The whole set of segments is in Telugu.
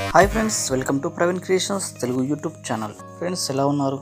Hi friends, welcome to Praveen creations Telugu YouTube channel. Friends, ఎలా ఉన్నారు?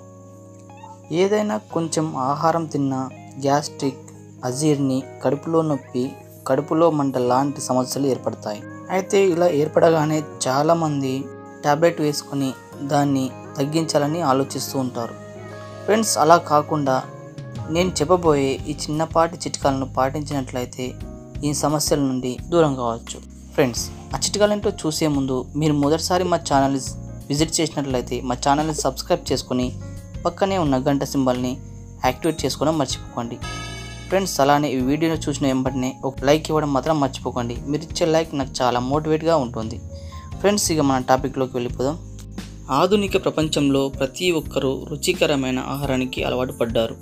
ఏదైనా కొంచెం ఆహారం తిన్నా గ్యాస్ట్రిక్, అజీర్ణి, కడుపులో నొప్పి, కడుపులో మంట లాంటి సమస్యలు ఏర్పడతాయి. అయితే ఇలా ఏర్పడగానే చాలామంది ట్యాబ్లెట్ వేసుకొని దాన్ని తగ్గించాలని ఆలోచిస్తూ ఉంటారు. ఫ్రెండ్స్, అలా కాకుండా నేను చెప్పబోయే ఈ చిన్నపాటి చిట్కాలను పాటించినట్లయితే ఈ సమస్యల నుండి దూరం కావచ్చు. ఫ్రెండ్స్, ఆ చిట్కాలేంటో చూసే ముందు మీరు మొదటిసారి మా ఛానల్ని విజిట్ చేసినట్లయితే మా ఛానల్ని సబ్స్క్రైబ్ చేసుకొని పక్కనే ఉన్న గంట సింబల్ని యాక్టివేట్ చేసుకోవడం మర్చిపోకండి. ఫ్రెండ్స్, అలానే ఈ వీడియోని చూసిన వెంబటనే ఒక లైక్ ఇవ్వడం మాత్రం మర్చిపోకండి. మీరు ఇచ్చే లైక్ నాకు చాలా మోటివేట్గా ఉంటుంది. ఫ్రెండ్స్, ఇక మన టాపిక్లోకి వెళ్ళిపోదాం. ఆధునిక ప్రపంచంలో ప్రతి ఒక్కరూ రుచికరమైన ఆహారానికి అలవాటు పడ్డారు.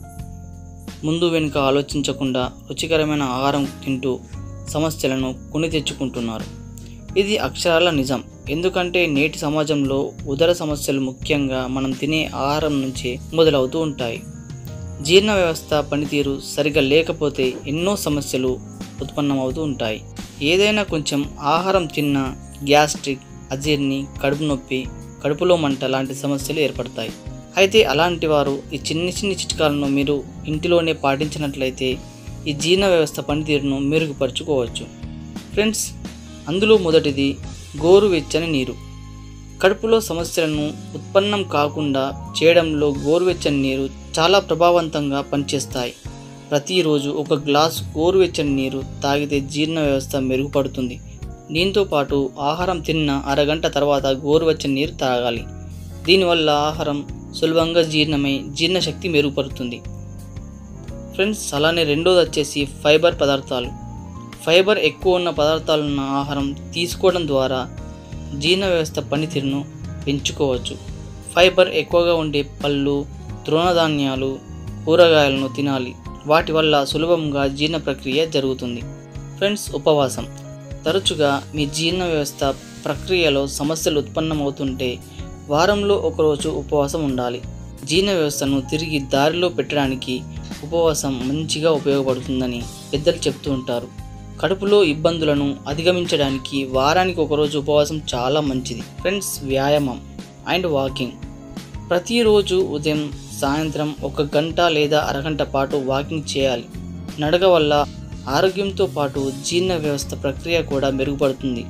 ముందు వెనుక ఆలోచించకుండా రుచికరమైన ఆహారం తింటూ సమస్యలను కొని తెచ్చుకుంటున్నారు. ఇది అక్షరాల నిజం. ఎందుకంటే నేటి సమాజంలో ఉదర సమస్యలు ముఖ్యంగా మనం తినే ఆహారం నుంచే మొదలవుతూ ఉంటాయి. జీర్ణ వ్యవస్థ పనితీరు సరిగా లేకపోతే ఎన్నో సమస్యలు ఉత్పన్నమవుతూ ఉంటాయి. ఏదైనా కొంచెం ఆహారం తిన్నా గ్యాస్ట్రిక్, అజీర్ణి, కడుపు నొప్పి, కడుపులో మంట లాంటి సమస్యలు ఏర్పడతాయి. అయితే అలాంటి వారు ఈ చిన్ని చిట్కాలను మీరు ఇంటిలోనే పాటించినట్లయితే ఈ జీర్ణ వ్యవస్థ పనితీరును మెరుగుపరుచుకోవచ్చు. ఫ్రెండ్స్, అందులో మొదటిది గోరువెచ్చని నీరు. కడుపులో సమస్యలను ఉత్పన్నం కాకుండా చేయడంలో గోరువెచ్చని నీరు చాలా ప్రభావవంతంగా పనిచేస్తాయి. ప్రతిరోజు ఒక గ్లాసు గోరువెచ్చని నీరు తాగితే జీర్ణ వ్యవస్థ మెరుగుపడుతుంది. దీంతో పాటు ఆహారం తిన్న అరగంట తర్వాత గోరువెచ్చని నీరు తాగాలి. దీనివల్ల ఆహారం సులభంగా జీర్ణమై జీర్ణశక్తి మెరుగుపడుతుంది. ఫ్రెండ్స్, అలానే రెండోది వచ్చేసి ఫైబర్ పదార్థాలు. ఫైబర్ ఎక్కువ ఉన్న పదార్థాలున్న ఆహారం తీసుకోవడం ద్వారా జీర్ణ వ్యవస్థ పనితీరును పెంచుకోవచ్చు. ఫైబర్ ఎక్కువగా ఉండే పళ్ళు, తృణధాన్యాలు, కూరగాయలను తినాలి. వాటి వల్ల సులభంగా జీర్ణ ప్రక్రియ జరుగుతుంది. ఫ్రెండ్స్, ఉపవాసం. తరచుగా మీ జీర్ణ వ్యవస్థ ప్రక్రియలో సమస్యలు ఉత్పన్నమవుతుంటే వారంలో ఒకరోజు ఉపవాసం ఉండాలి. జీర్ణ వ్యవస్థను తిరిగి దారిలో పెట్టడానికి ఉపవాసం మంచిగా ఉపయోగపడుతుందని పెద్దలు చెప్తూ ఉంటారు. కడుపులో ఇబ్బందులను అధిగమించడానికి వారానికి ఒకరోజు ఉపవాసం చాలా మంచిది. ఫ్రెండ్స్, వ్యాయామం అండ్ వాకింగ్. ప్రతిరోజు ఉదయం, సాయంత్రం 1 గంట లేదా అరగంట పాటు వాకింగ్ చేయాలి. నడక వల్ల ఆరోగ్యంతో పాటు జీర్ణ వ్యవస్థ ప్రక్రియ కూడా మెరుగుపడుతుంది.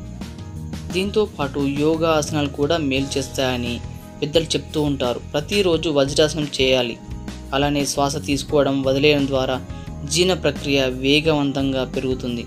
దీంతో పాటు యోగా ఆసనాలు కూడా మేలు చేస్తాయని పెద్దలు చెప్తూ ఉంటారు. ప్రతిరోజు వజ్రాసనం చేయాలి. అలానే శ్వాస తీసుకోవడం, వదిలేయడం ద్వారా జీర్ణ ప్రక్రియ వేగవంతంగా పెరుగుతుంది.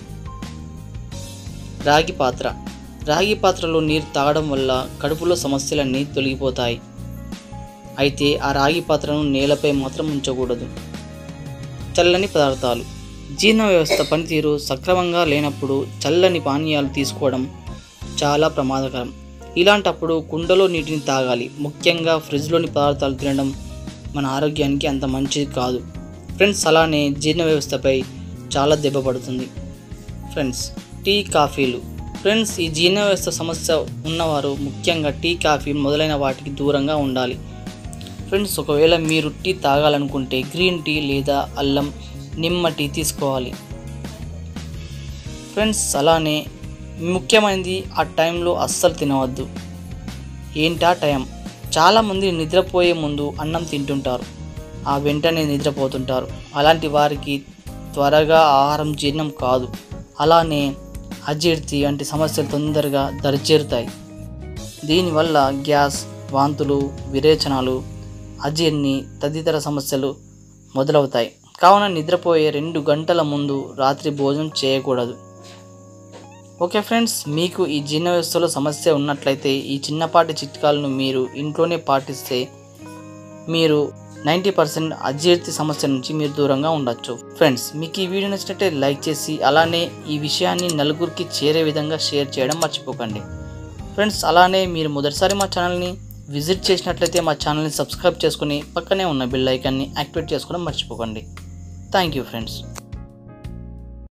రాగి పాత్ర. రాగి పాత్రలో నీరు తాగడం వల్ల కడుపులో సమస్యలన్నీ తొలగిపోతాయి. అయితే ఆ రాగి పాత్రను నేలపై మాత్రం ఉంచకూడదు. చల్లని పదార్థాలు. జీర్ణ వ్యవస్థ పనితీరు సక్రమంగా లేనప్పుడు చల్లని పానీయాలు తీసుకోవడం చాలా ప్రమాదకరం. ఇలాంటప్పుడు కుండలో నీటిని తాగాలి. ముఖ్యంగా ఫ్రిడ్జ్లోని పదార్థాలు తినడం మన ఆరోగ్యానికి అంత మంచిది కాదు. ఫ్రెండ్స్, అలానే జీర్ణ వ్యవస్థపై చాలా దెబ్బ పడుతుంది. ఫ్రెండ్స్, టీ, కాఫీలు. ఫ్రెండ్స్, ఈ జీర్ణ వ్యవస్థ సమస్య ఉన్నవారు ముఖ్యంగా టీ, కాఫీ మొదలైన వాటికి దూరంగా ఉండాలి. ఫ్రెండ్స్, ఒకవేళ మీరు టీ తాగాలనుకుంటే గ్రీన్ టీ లేదా అల్లం, నిమ్మ టీ తీసుకోవాలి. ఫ్రెండ్స్, అలానే ముఖ్యమైనది ఆ టైంలో అస్సలు తినవద్దు. ఏంటా టైం? చాలామంది నిద్రపోయే ముందు అన్నం తింటుంటారు, ఆ వెంటనే నిద్రపోతుంటారు. అలాంటి వారికి త్వరగా ఆహారం జీర్ణం కాదు. అలానే అజీర్తి వంటి సమస్యలు తొందరగా దరిచేరుతాయి. దీనివల్ల గ్యాస్, వాంతులు, విరేచనాలు, అజీర్ణి తదితర సమస్యలు మొదలవుతాయి. కావున నిద్రపోయే 2 గంటల ముందు రాత్రి భోజనం చేయకూడదు. ఓకే ఫ్రెండ్స్, మీకు ఈ జీర్ణ వ్యవస్థలో సమస్య ఉన్నట్లయితే ఈ చిన్నపాటి చిట్కాలను మీరు ఇంట్లోనే పాటిస్తే మీరు 90% అజీర్తి సమస్య నుంచి మీరు దూరంగా ఉండొచ్చు. ఫ్రెండ్స్, మీకు ఈ వీడియో నచ్చినట్లయితే లైక్ చేసి అలానే ఈ విషయాన్ని నలుగురికి చేరే విధంగా షేర్ చేయడం మర్చిపోకండి. ఫ్రెండ్స్, అలానే మీరు మొదటిసారి మా ఛానల్ని విజిట్ చేసినట్లయితే మా ఛానల్ని సబ్స్క్రైబ్ చేసుకుని పక్కనే ఉన్న బెల్ ఐకాన్ని యాక్టివేట్ చేసుకోవడం మర్చిపోకండి. Thank you friends.